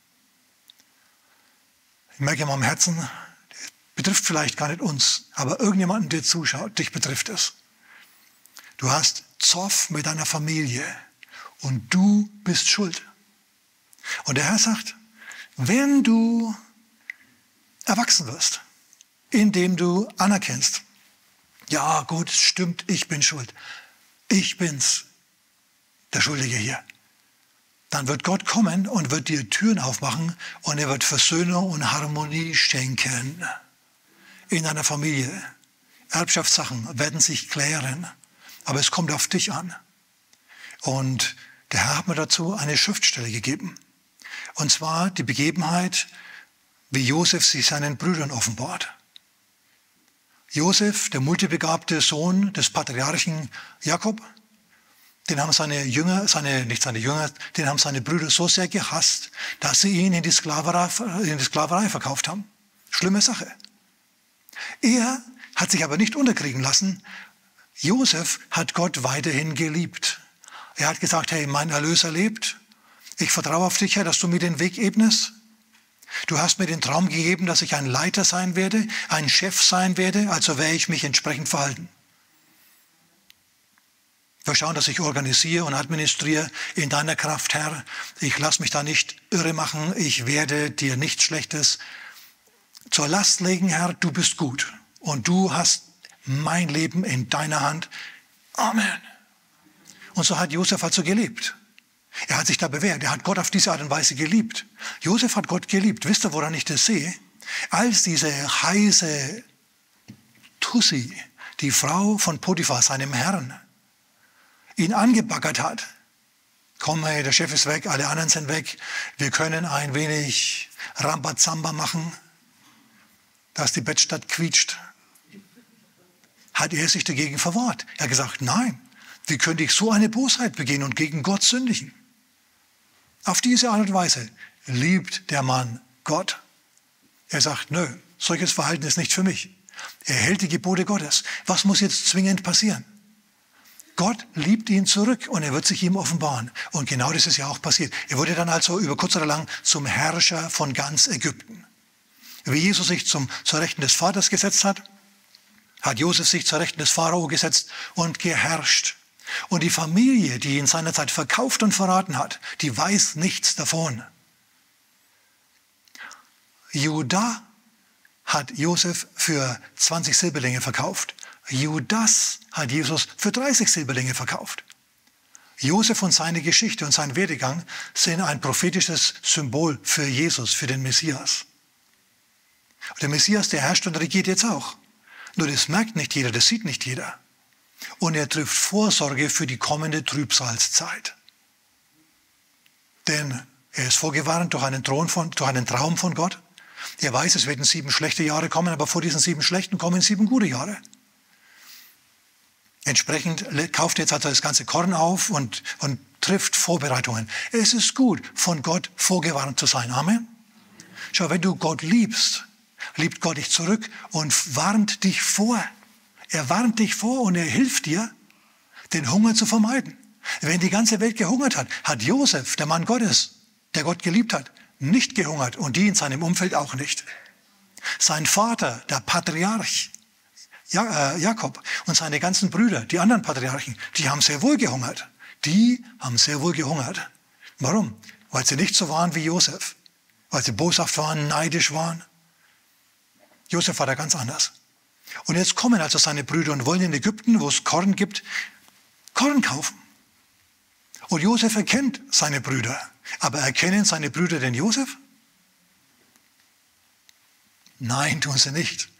Ich merke in meinem Herzen, das betrifft vielleicht gar nicht uns, aber irgendjemanden, der zuschaut, dich betrifft es. Du hast Zoff mit deiner Familie und du bist schuld. Und der Herr sagt, wenn du erwachsen wirst, indem du anerkennst, ja gut, es stimmt, ich bin schuld. Ich bin's, der Schuldige hier. Dann wird Gott kommen und wird dir Türen aufmachen und er wird Versöhnung und Harmonie schenken in deiner Familie. Erbschaftssachen werden sich klären, aber es kommt auf dich an. Und der Herr hat mir dazu eine Schriftstelle gegeben. Und zwar die Begebenheit, wie Josef sich seinen Brüdern offenbart. Josef, der multibegabte Sohn des Patriarchen Jakob, den haben seine Brüder so sehr gehasst, dass sie ihn in die Sklaverei verkauft haben. Schlimme Sache. Er hat sich aber nicht unterkriegen lassen. Josef hat Gott weiterhin geliebt. Er hat gesagt, hey, mein Erlöser lebt. Ich vertraue auf dich, Herr, dass du mir den Weg ebnest. Du hast mir den Traum gegeben, dass ich ein Leiter sein werde, ein Chef sein werde, also werde ich mich entsprechend verhalten. Wir schauen, dass ich organisiere und administriere in deiner Kraft, Herr. Ich lasse mich da nicht irre machen. Ich werde dir nichts Schlechtes zur Last legen, Herr. Du bist gut und du hast mein Leben in deiner Hand. Amen. Und so hat Josef also gelebt. Er hat sich da bewährt. Er hat Gott auf diese Art und Weise geliebt. Josef hat Gott geliebt. Wisst ihr, woran ich das sehe? Als diese heiße Tussi, die Frau von Potiphar, seinem Herrn, ihn angebaggert hat. Komm, hey, der Chef ist weg, alle anderen sind weg. Wir können ein wenig Rambazamba machen, dass die Bettstadt quietscht. Hat er sich dagegen verwahrt. Er hat gesagt, nein, wie könnte ich so eine Bosheit begehen und gegen Gott sündigen? Auf diese Art und Weise liebt der Mann Gott. Er sagt, nö, solches Verhalten ist nicht für mich. Er hält die Gebote Gottes. Was muss jetzt zwingend passieren? Gott liebt ihn zurück und er wird sich ihm offenbaren. Und genau das ist ja auch passiert. Er wurde dann also über kurz oder lang zum Herrscher von ganz Ägypten. Wie Jesus sich zur Rechten des Vaters gesetzt hat, hat Josef sich zur Rechten des Pharao gesetzt und geherrscht. Und die Familie, die ihn seinerzeit verkauft und verraten hat, die weiß nichts davon. Judah hat Josef für 20 Silberlinge verkauft. Judas hat Jesus für 30 Silberlinge verkauft. Josef und seine Geschichte und sein Werdegang sind ein prophetisches Symbol für Jesus, für den Messias. Und der Messias, der herrscht und regiert jetzt auch. Nur das merkt nicht jeder, das sieht nicht jeder. Und er trifft Vorsorge für die kommende Trübsalzeit. Denn er ist vorgewarnt durch einen Traum von Gott. Er weiß, es werden 7 schlechte Jahre kommen, aber vor diesen 7 schlechten kommen 7 gute Jahre. Entsprechend kauft er jetzt also das ganze Korn auf und trifft Vorbereitungen. Es ist gut, von Gott vorgewarnt zu sein. Amen. Schau, wenn du Gott liebst, liebt Gott dich zurück und warnt dich vor. Er warnt dich vor und er hilft dir, den Hunger zu vermeiden. Wenn die ganze Welt gehungert hat, hat Josef, der Mann Gottes, der Gott geliebt hat, nicht gehungert und die in seinem Umfeld auch nicht. Sein Vater, der Patriarch Jakob und seine ganzen Brüder, die anderen Patriarchen, die haben sehr wohl gehungert. Die haben sehr wohl gehungert. Warum? Weil sie nicht so waren wie Josef. Weil sie boshaft waren, neidisch waren. Josef war da ganz anders. Und jetzt kommen also seine Brüder und wollen in Ägypten, wo es Korn gibt, Korn kaufen. Und Josef erkennt seine Brüder. Aber erkennen seine Brüder den Josef? Nein, tun sie nicht.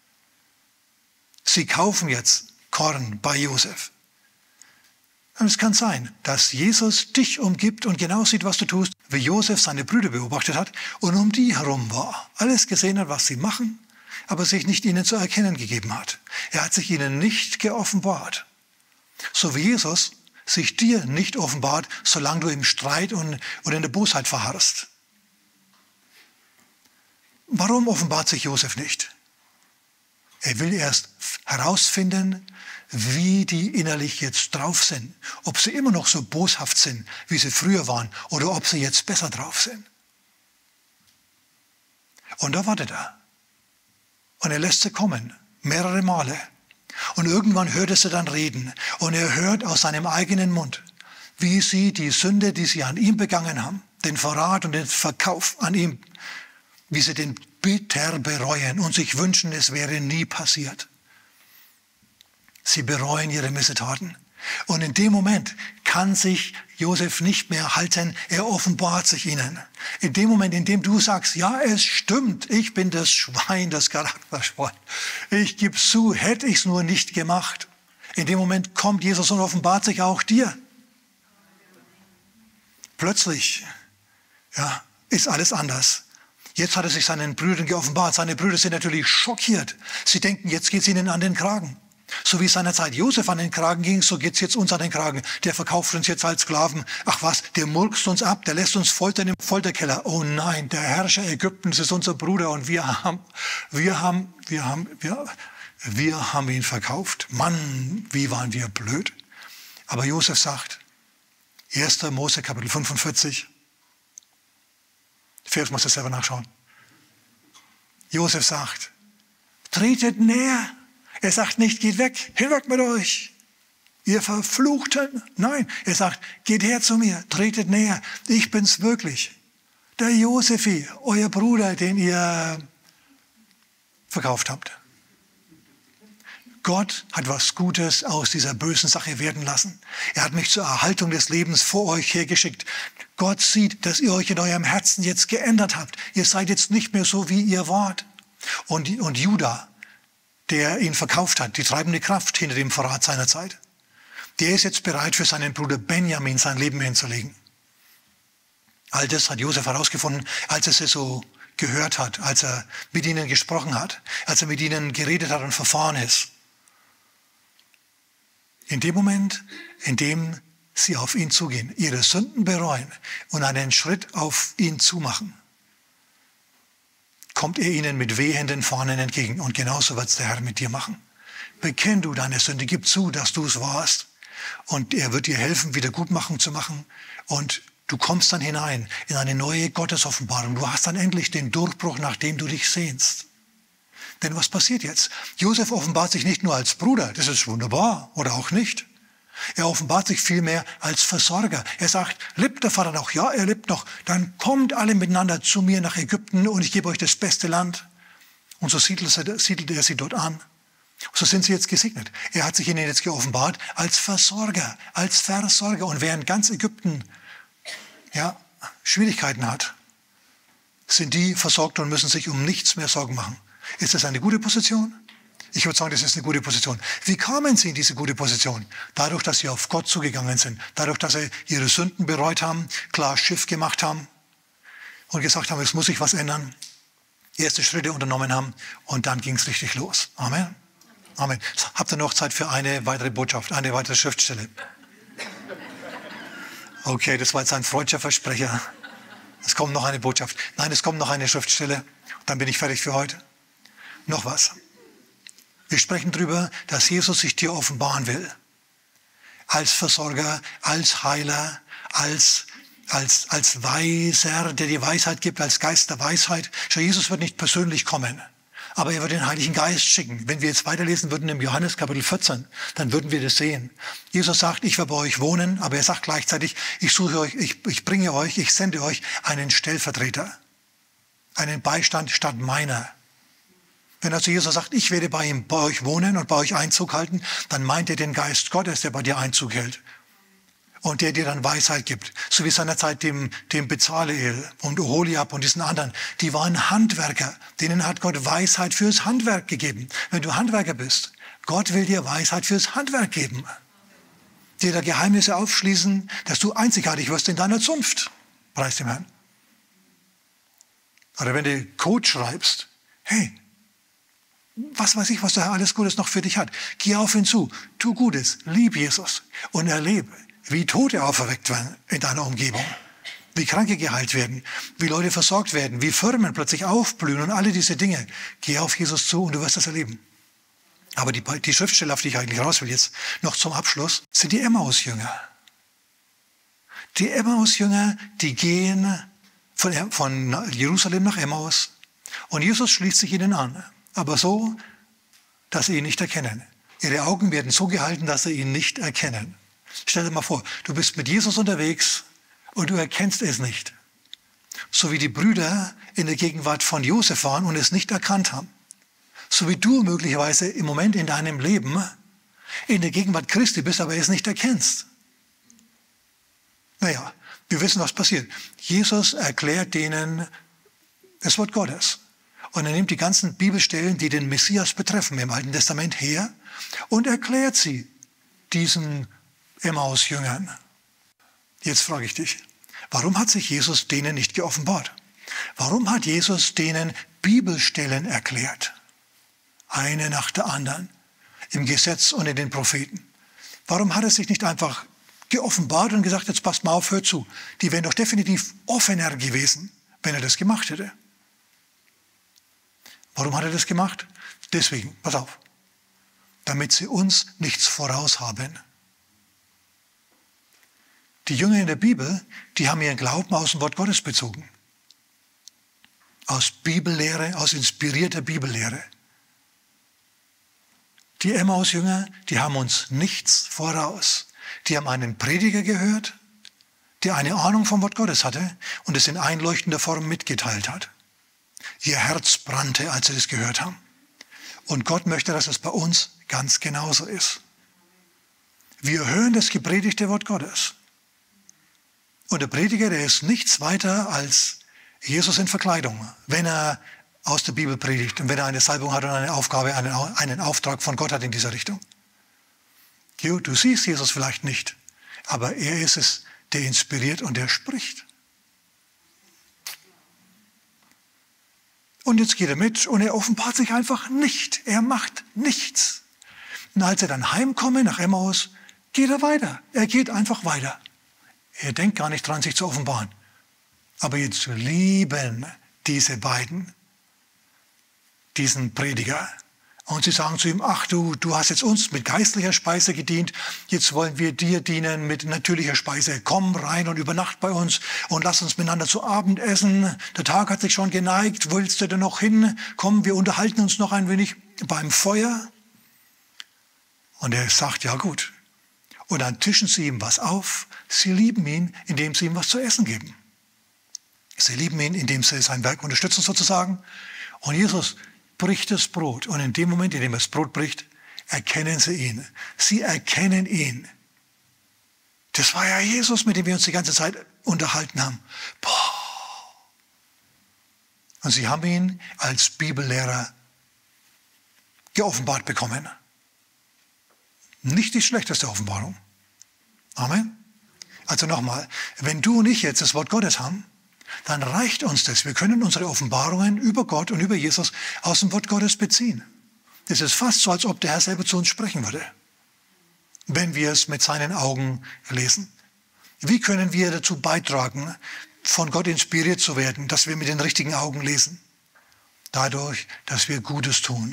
Sie kaufen jetzt Korn bei Josef. Und es kann sein, dass Jesus dich umgibt und genau sieht, was du tust, wie Josef seine Brüder beobachtet hat und um die herum war. Alles gesehen hat, was sie machen, aber sich nicht ihnen zu erkennen gegeben hat. Er hat sich ihnen nicht geoffenbart. So wie Jesus sich dir nicht offenbart, solange du im Streit und in der Bosheit verharrst. Warum offenbart sich Josef nicht? Er will erst herausfinden, wie die innerlich jetzt drauf sind. Ob sie immer noch so boshaft sind, wie sie früher waren, oder ob sie jetzt besser drauf sind. Und da wartet er. Und er lässt sie kommen, mehrere Male. Und irgendwann hört er sie dann reden. Und er hört aus seinem eigenen Mund, wie sie die Sünde, die sie an ihm begangen haben, den Verrat und den Verkauf an ihm, wie sie den bitter bereuen und sich wünschen, es wäre nie passiert. Sie bereuen ihre Missetaten. Und in dem Moment kann sich Josef nicht mehr halten, er offenbart sich ihnen. In dem Moment, in dem du sagst, ja, es stimmt, ich bin das Schwein, das Charakterschwein. Ich gebe zu, hätte ich es nur nicht gemacht. In dem Moment kommt Jesus und offenbart sich auch dir. Plötzlich, ja, ist alles anders. Jetzt hat er sich seinen Brüdern geoffenbart. Seine Brüder sind natürlich schockiert. Sie denken, jetzt geht es ihnen an den Kragen. So wie es seinerzeit Josef an den Kragen ging, so geht es jetzt uns an den Kragen. Der verkauft uns jetzt als Sklaven. Ach was, der murkst uns ab, der lässt uns foltern im Folterkeller. Oh nein, der Herrscher Ägyptens ist unser Bruder und wir haben ihn verkauft. Mann, wie waren wir blöd. Aber Josef sagt, 1. Mose Kapitel 45, Vers musst du selber nachschauen. Josef sagt, tretet näher. Er sagt nicht, geht weg, hinweg mit euch, ihr Verfluchten. Nein, er sagt, geht her zu mir, tretet näher. Ich bin's wirklich, der Josefi, euer Bruder, den ihr verkauft habt. Gott hat was Gutes aus dieser bösen Sache werden lassen. Er hat mich zur Erhaltung des Lebens vor euch hergeschickt. Gott sieht, dass ihr euch in eurem Herzen jetzt geändert habt. Ihr seid jetzt nicht mehr so, wie ihr wart. Und Judah, der ihn verkauft hat, die treibende Kraft hinter dem Verrat seiner Zeit, der ist jetzt bereit, für seinen Bruder Benjamin sein Leben hinzulegen. All das hat Josef herausgefunden, als er sie so gehört hat, als er mit ihnen gesprochen hat, als er mit ihnen geredet hat und verfahren ist. In dem Moment, in dem sie auf ihn zugehen, ihre Sünden bereuen und einen Schritt auf ihn zumachen, kommt er ihnen mit wehenden Fahnen entgegen. Und genauso wird es der Herr mit dir machen. Bekenn du deine Sünde, gib zu, dass du es warst. Und er wird dir helfen, Wiedergutmachung zu machen. Und du kommst dann hinein in eine neue Gottesoffenbarung. Du hast dann endlich den Durchbruch, nach dem du dich sehnst. Denn was passiert jetzt? Josef offenbart sich nicht nur als Bruder, das ist wunderbar, oder auch nicht. Er offenbart sich vielmehr als Versorger. Er sagt, lebt der Vater noch? Ja, er lebt noch. Dann kommt alle miteinander zu mir nach Ägypten und ich gebe euch das beste Land. Und so siedelt er sie dort an. So sind sie jetzt gesegnet. Er hat sich ihnen jetzt geoffenbart als Versorger, als Versorger. Und während ganz Ägypten Schwierigkeiten hat, sind die versorgt und müssen sich um nichts mehr Sorgen machen. Ist das eine gute Position? Ich würde sagen, das ist eine gute Position. Wie kamen sie in diese gute Position? Dadurch, dass sie auf Gott zugegangen sind. Dadurch, dass sie ihre Sünden bereut haben, klar Schiff gemacht haben und gesagt haben, es muss sich was ändern. Erste Schritte unternommen haben und dann ging es richtig los. Amen. Amen. Habt ihr noch Zeit für eine weitere Botschaft, eine weitere Schriftstelle? Okay, das war jetzt ein freudscher Versprecher. Es kommt noch eine Botschaft. Nein, es kommt noch eine Schriftstelle. Dann bin ich fertig für heute. Noch was. Wir sprechen darüber, dass Jesus sich dir offenbaren will. Als Versorger, als Heiler, als Weiser, der dir Weisheit gibt, als Geist der Weisheit. Schau, Jesus wird nicht persönlich kommen, aber er wird den Heiligen Geist schicken. Wenn wir jetzt weiterlesen würden im Johannes Kapitel 14, dann würden wir das sehen. Jesus sagt, ich werde bei euch wohnen, aber er sagt gleichzeitig, ich suche euch, ich bringe euch, ich sende euch einen Stellvertreter, einen Beistand statt meiner. Wenn also Jesus sagt, ich werde bei euch wohnen und bei euch Einzug halten, dann meint er den Geist Gottes, der bei dir Einzug hält. Und der dir dann Weisheit gibt. So wie seinerzeit dem Bezaleel und Oholiab und diesen anderen. Die waren Handwerker. Denen hat Gott Weisheit fürs Handwerk gegeben. Wenn du Handwerker bist, Gott will dir Weisheit fürs Handwerk geben. Dir da Geheimnisse aufschließen, dass du einzigartig wirst in deiner Zunft. Preis dem Herrn. Oder wenn du Code schreibst, hey, was weiß ich, was der Herr alles Gutes noch für dich hat. Geh auf ihn zu, tu Gutes, lieb Jesus und erlebe, wie Tote auferweckt werden in deiner Umgebung, wie Kranke geheilt werden, wie Leute versorgt werden, wie Firmen plötzlich aufblühen und alle diese Dinge. Geh auf Jesus zu und du wirst das erleben. Aber die Schriftstelle, auf die ich eigentlich raus will jetzt, noch zum Abschluss, sind die Emmaus-Jünger. Die Emmaus-Jünger, die gehen von Jerusalem nach Emmaus und Jesus schließt sich ihnen an, aber so, dass sie ihn nicht erkennen. Ihre Augen werden so gehalten, dass sie ihn nicht erkennen. Stell dir mal vor, du bist mit Jesus unterwegs und du erkennst es nicht. So wie die Brüder in der Gegenwart von Josef waren und es nicht erkannt haben. So wie du möglicherweise im Moment in deinem Leben in der Gegenwart Christi bist, aber es nicht erkennst. Naja, wir wissen, was passiert. Jesus erklärt denen das Wort Gottes. Und er nimmt die ganzen Bibelstellen, die den Messias betreffen im Alten Testament her und erklärt sie diesen Emmaus-Jüngern. Jetzt frage ich dich, warum hat sich Jesus denen nicht geoffenbart? Warum hat Jesus denen Bibelstellen erklärt? Eine nach der anderen, im Gesetz und in den Propheten. Warum hat er sich nicht einfach geoffenbart und gesagt, jetzt passt mal auf, hört zu. Die wären doch definitiv offener gewesen, wenn er das gemacht hätte. Warum hat er das gemacht? Deswegen, pass auf, damit sie uns nichts voraus haben. Die Jünger in der Bibel, die haben ihren Glauben aus dem Wort Gottes bezogen. Aus Bibellehre, aus inspirierter Bibellehre. Die Emmaus-Jünger, die haben uns nichts voraus. Die haben einen Prediger gehört, der eine Ahnung vom Wort Gottes hatte und es in einleuchtender Form mitgeteilt hat. Ihr Herz brannte, als sie das gehört haben. Und Gott möchte, dass es bei uns ganz genauso ist. Wir hören das gepredigte Wort Gottes. Und der Prediger, der ist nichts weiter als Jesus in Verkleidung, wenn er aus der Bibel predigt und wenn er eine Salbung hat und eine Aufgabe, einen Auftrag von Gott hat in dieser Richtung. Du siehst Jesus vielleicht nicht, aber er ist es, der inspiriert und der spricht. Und jetzt geht er mit und er offenbart sich einfach nicht. Er macht nichts. Und als er dann heimkommt nach Emmaus, geht er weiter. Er geht einfach weiter. Er denkt gar nicht dran, sich zu offenbaren. Aber jetzt lieben diese beiden diesen Prediger. Und sie sagen zu ihm, ach du hast jetzt uns mit geistlicher Speise gedient, jetzt wollen wir dir dienen mit natürlicher Speise. Komm rein und übernacht bei uns und lass uns miteinander zu Abend essen. Der Tag hat sich schon geneigt, willst du denn noch hin? Komm, wir unterhalten uns noch ein wenig beim Feuer. Und er sagt, ja gut. Und dann tischen sie ihm was auf. Sie lieben ihn, indem sie ihm was zu essen geben. Sie lieben ihn, indem sie sein Werk unterstützen sozusagen. Und Jesus bricht das Brot. Und in dem Moment, in dem er das Brot bricht, erkennen sie ihn. Sie erkennen ihn. Das war ja Jesus, mit dem wir uns die ganze Zeit unterhalten haben. Boah. Und sie haben ihn als Bibellehrer geoffenbart bekommen. Nicht die schlechteste Offenbarung. Amen. Also nochmal, wenn du und ich jetzt das Wort Gottes haben, dann reicht uns das. Wir können unsere Offenbarungen über Gott und über Jesus aus dem Wort Gottes beziehen. Das ist fast so, als ob der Herr selber zu uns sprechen würde, wenn wir es mit seinen Augen lesen. Wie können wir dazu beitragen, von Gott inspiriert zu werden, dass wir mit den richtigen Augen lesen? Dadurch, dass wir Gutes tun.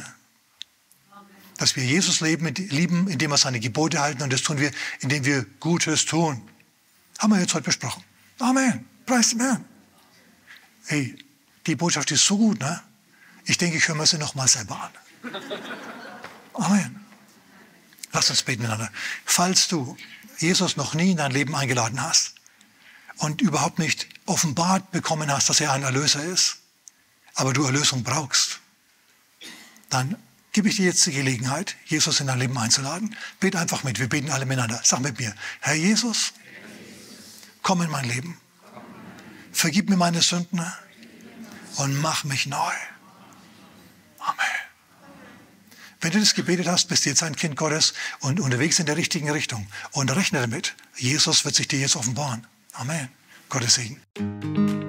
Dass wir Jesus lieben, indem wir seine Gebote halten, und das tun wir, indem wir Gutes tun. Haben wir jetzt heute besprochen. Amen. Preis dem Herrn. Hey, die Botschaft ist so gut, ne? Ich denke, ich höre mir sie noch mal selber an. Amen. Lass uns beten miteinander. Falls du Jesus noch nie in dein Leben eingeladen hast und überhaupt nicht offenbart bekommen hast, dass er ein Erlöser ist, aber du Erlösung brauchst, dann gebe ich dir jetzt die Gelegenheit, Jesus in dein Leben einzuladen. Bet einfach mit, wir beten alle miteinander. Sag mit mir, Herr Jesus, komm in mein Leben. Vergib mir meine Sünden und mach mich neu. Amen. Wenn du das gebetet hast, bist du jetzt ein Kind Gottes und unterwegs in der richtigen Richtung. Und rechne damit, Jesus wird sich dir jetzt offenbaren. Amen. Gottes Segen.